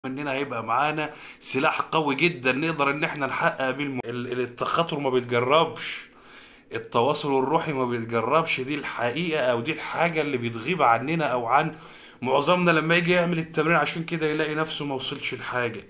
اننا هيبقى معانا سلاح قوي جدا نقدر ان احنا نحقق بيه التخاطر ما بيتجربش. التواصل الروحي ما بيتجربش، دي الحقيقة او دي الحاجة اللي بتغيب عننا او عن معظمنا لما يجي يعمل التمرين، عشان كده يلاقي نفسه ما وصلش لحاجة.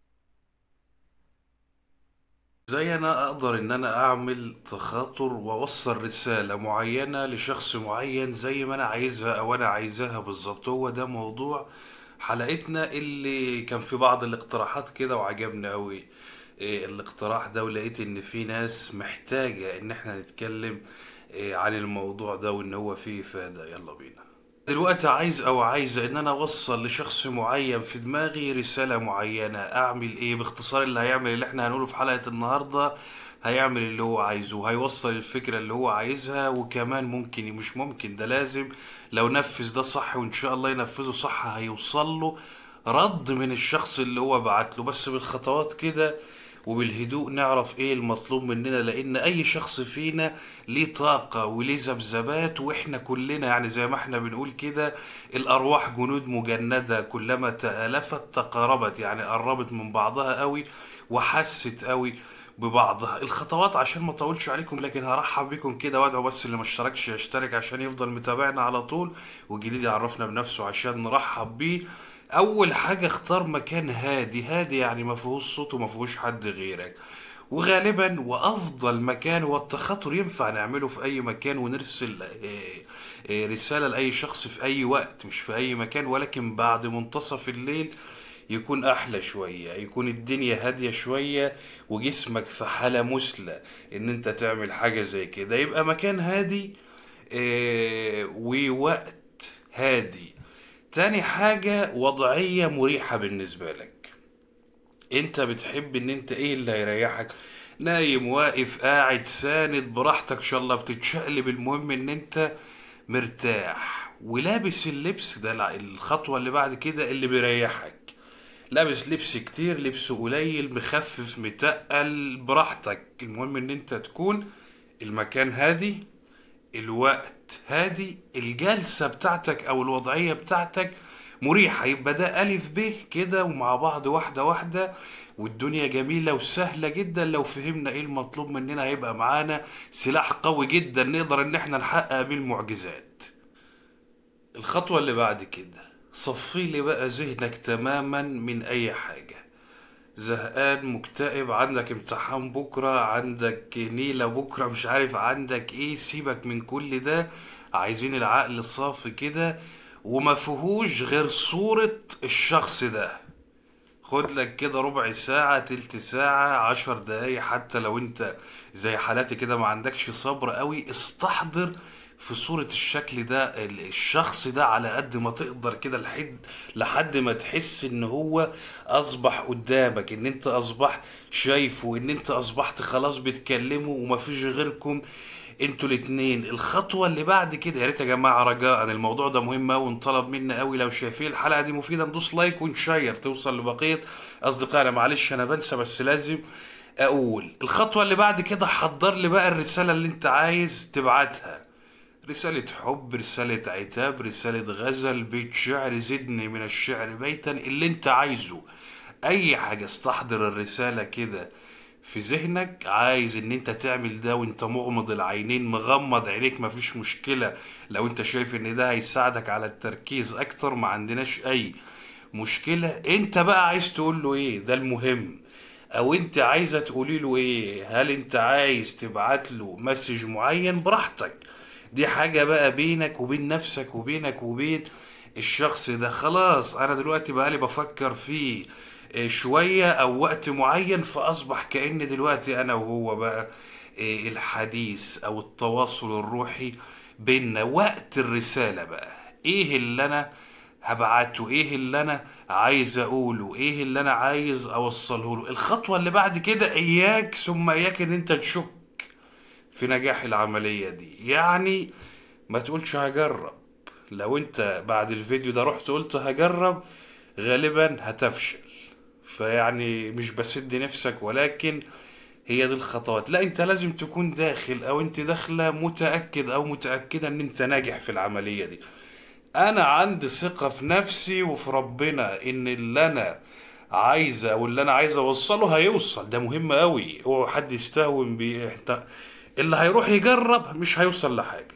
ازاي انا اقدر ان انا اعمل تخاطر واوصل رسالة معينة لشخص معين زي ما انا عايزها او انا عايزاها بالظبط؟ هو ده موضوع حلقتنا اللي كان في بعض الاقتراحات كده وعجبني قوي الاقتراح ده، ولقيت ان في ناس محتاجة ان احنا نتكلم عن الموضوع ده وان هو فيه افادة. يلا بينا. دلوقتي عايز او عايزة ان انا اوصل لشخص معين في دماغي رسالة معينة، اعمل ايه باختصار؟ اللي هيعمل اللي احنا هنقوله في حلقة النهاردة هيعمل اللي هو عايزه، هيوصل الفكرة اللي هو عايزها، وكمان ممكن مش ممكن ده لازم لو نفذ ده صح وان شاء الله ينفذه صح هيوصل له رد من الشخص اللي هو بعت له، بس بالخطوات كده وبالهدوء نعرف ايه المطلوب مننا، لان اي شخص فينا ليه طاقة وليه ذبذبات، واحنا كلنا يعني زي ما احنا بنقول كده الارواح جنود مجندة، كلما تآلفت تقاربت، يعني قربت من بعضها قوي وحست قوي ببعضها. الخطوات عشان ما اطولش عليكم، لكن هرحب بكم كده وادعو بس اللي ما اشتركش يشترك عشان يفضل متابعنا على طول، والجديد يعرفنا بنفسه عشان نرحب بيه. اول حاجة اختار مكان هادي، هادي يعني ما فيهوش صوت وما فيهوش حد غيرك، وغالبا وافضل مكان هو التخاطر ينفع نعمله في اي مكان ونرسل رسالة لاي شخص في اي وقت، مش في اي مكان، ولكن بعد منتصف الليل يكون احلى شوية، يكون الدنيا هادية شوية وجسمك في حالة مثلى ان انت تعمل حاجة زي كده. يبقى مكان هادي ووقت هادي. تاني حاجة وضعية مريحة بالنسبة لك. انت بتحب ان انت ايه اللي هيريحك؟ نايم، واقف، قاعد، ساند، براحتك، ان شاء الله بتتشقلب، المهم ان انت مرتاح ولابس اللبس ده. الخطوة اللي بعد كده اللي بيريحك، لابس لبس كتير، لبس قليل، مخفف، متقل، براحتك، المهم ان انت تكون المكان هادي، الوقت هادي، الجلسة بتاعتك او الوضعية بتاعتك مريحة. يبقى ده ألف ب كده ومع بعض واحدة واحدة، والدنيا جميلة وسهلة جدا. لو فهمنا ايه المطلوب مننا هيبقى معانا سلاح قوي جدا نقدر ان احنا نحقق بيه المعجزات. الخطوة اللي بعد كده، صفي لي بقى ذهنك تماما من اي حاجة. زهقان، مكتئب، عندك امتحان بكرة، عندك نيلة بكرة، مش عارف عندك ايه، سيبك من كل ده. عايزين العقل صافي كده وما فيهوش غير صورة الشخص ده. خد لك كده ربع ساعة، تلت ساعة، 10 دقايق، حتى لو انت زي حالاتي كده ما عندكش صبر قوي، استحضر في صورة الشكل ده الشخص ده على قد ما تقدر كده، لحد ما تحس ان هو اصبح قدامك، ان انت اصبح شايفه، ان انت اصبحت خلاص بتكلمه ومفيش غيركم انتوا الاتنين. الخطوة اللي بعد كده، يا ريت يا جماعة رجاء الموضوع ده مهم اوي وانطلب منا اوي، لو شايفين الحلقة دي مفيدة ندوس لايك ونشير توصل لبقية اصدقائنا. معلش انا بنسى بس لازم اقول. الخطوة اللي بعد كده، حضر لي بقى الرسالة اللي انت عايز تبعتها، رسالة حب، رسالة عتاب، رسالة غزل، بيت شعر، زدني من الشعر بيتا، اللي انت عايزه، اي حاجة. استحضر الرسالة كده في ذهنك. عايز ان انت تعمل ده وانت مغمض العينين، مغمض عينيك مفيش مشكلة، لو انت شايف ان ده هيساعدك على التركيز اكتر ما عندناش اي مشكلة. انت بقى عايز تقول له ايه؟ ده المهم. او انت عايزة تقولي له ايه؟ هل انت عايز تبعت له مسج معين؟ براحتك، دي حاجة بقى بينك وبين نفسك وبينك وبين الشخص ده. خلاص انا دلوقتي بقالي بفكر فيه شوية او وقت معين، فاصبح كأن دلوقتي انا وهو بقى الحديث او التواصل الروحي بيننا. وقت الرسالة بقى، ايه اللي انا هبعته، ايه اللي انا عايز اقوله، ايه اللي انا عايز اوصله له. الخطوة اللي بعد كده، اياك ثم اياك ان انت تشك في نجاح العملية دي. يعني ما تقولش هجرب، لو انت بعد الفيديو ده رحت قلت هجرب غالبا هتفشل. فيعني مش بسد نفسك، ولكن هي دي الخطوات. لا، انت لازم تكون داخل او انت داخلة متأكد او متأكدة ان انت ناجح في العملية دي. انا عندي ثقة في نفسي وفي ربنا ان اللي انا عايزه او اللي انا عايز اوصله هيوصل. ده مهم قوي، هو حد يستهون بيه. انت اللي هيروح يجرب مش هيوصل لحاجة.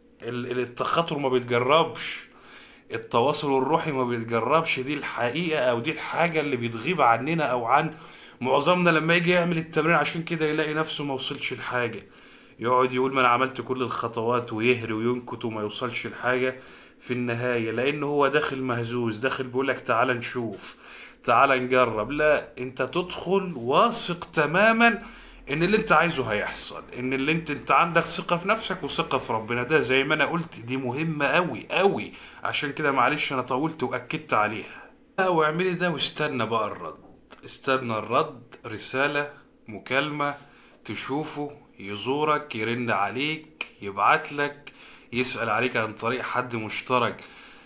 التخاطر ما بيتجربش، التواصل الروحي ما بيتجربش. دي الحقيقة او دي الحاجة اللي بتغيب عننا او عن معظمنا لما يجي يعمل التمرين. عشان كده يلاقي نفسه ما وصلش لحاجة، يقعد يقول ما انا عملت كل الخطوات ويهري وينكت وما يوصلش لحاجة في النهاية، لان هو داخل مهزوز، داخل بيقولك تعال نشوف، تعال نجرب. لا، انت تدخل واثق تماما ان اللي انت عايزه هيحصل، ان اللي انت عندك ثقة في نفسك وثقة في ربنا. ده زي ما انا قلت دي مهمة قوي قوي. عشان كده معلش انا طولت واكدت عليها. واعملي ده واستنى بقى الرد. استنى الرد، رسالة، مكالمة، تشوفه، يزورك، يرن عليك، يبعتلك، يسأل عليك عن طريق حد مشترك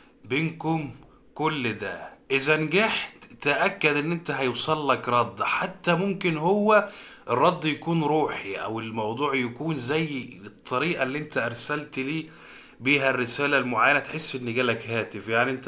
بينكم. كل ده اذا نجحت تأكد ان انت هيوصل لك رد. حتى ممكن هو الرد يكون روحي او الموضوع يكون زي الطريقة اللي انت ارسلت ليه بيها الرسالة المعينة، تحس ان جالك هاتف. يعني انت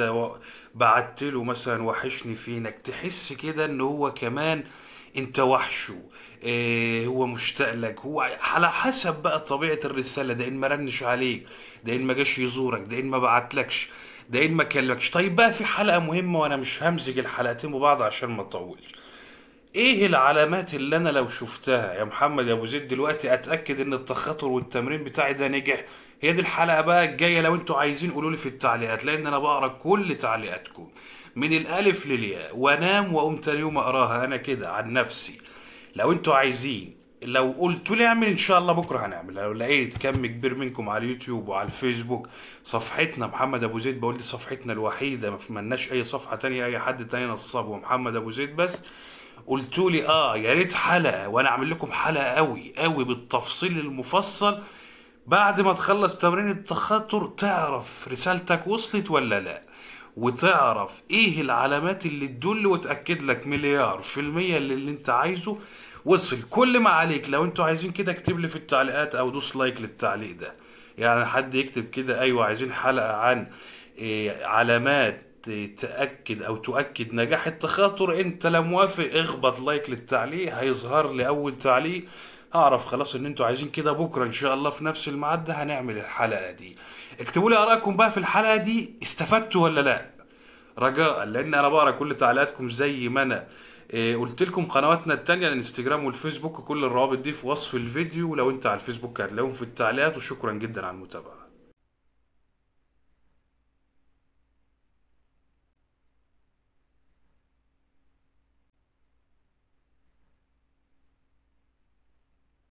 بعت له مثلا وحشني فينك، تحس كده ان هو كمان انت وحشه. إيه، هو مشتاق لك. هو على حسب بقى طبيعة الرسالة، ده ان ما رنش عليك، ده ان ما جاش يزورك، ده ان ما بعتلكش، ده ان ما كلمكش. طيب بقى في حلقة مهمة، وانا مش همزج الحلقتين ببعض عشان ما اطولش. ايه العلامات اللي انا لو شفتها يا محمد يا ابو زيد دلوقتي اتاكد ان التخاطر والتمرين بتاعي ده نجح؟ هي دي الحلقه بقى الجايه. لو انتوا عايزين قولوا لي في التعليقات، لان انا بقرا كل تعليقاتكم من الالف للياء، وانام واقوم تاني يوم اقراها انا كده عن نفسي. لو انتوا عايزين، لو قلتوا لي اعمل ان شاء الله بكره هنعمل. لو لقيت كم كبير منكم على اليوتيوب وعلى الفيسبوك، صفحتنا محمد ابو زيد، بقول دي صفحتنا الوحيده، ما ملناش اي صفحه تانية اي حد تاني نصاب، ومحمد ابو زيد بس. قلتوا لي يا ريت حلقه، وانا اعمل لكم حلقه قوي قوي بالتفصيل المفصل. بعد ما تخلص تمرين التخاطر تعرف رسالتك وصلت ولا لا، وتعرف ايه العلامات اللي تدل وتأكد لك مليار في المية اللي انت عايزه وصل. كل ما عليك لو انتوا عايزين كده اكتب لي في التعليقات او دوس لايك للتعليق ده. يعني حد يكتب كده ايوه عايزين حلقة عن علامات تأكد او تؤكد نجاح التخاطر. انت لو موافق اخبط لايك للتعليق، هيظهر لي اول تعليق، هعرف خلاص ان انتوا عايزين كده. بكره ان شاء الله في نفس الميعاد ده هنعمل الحلقه دي. اكتبوا لي ارائكم بقى في الحلقه دي، استفدتوا ولا لا؟ رجاء، لان انا بقرا كل تعليقاتكم زي ما انا قلت لكم. قنواتنا التانية الانستجرام والفيسبوك، كل الروابط دي في وصف الفيديو، ولو انت على الفيسبوك هتلاقيهم في التعليقات. وشكرا جدا على المتابعه.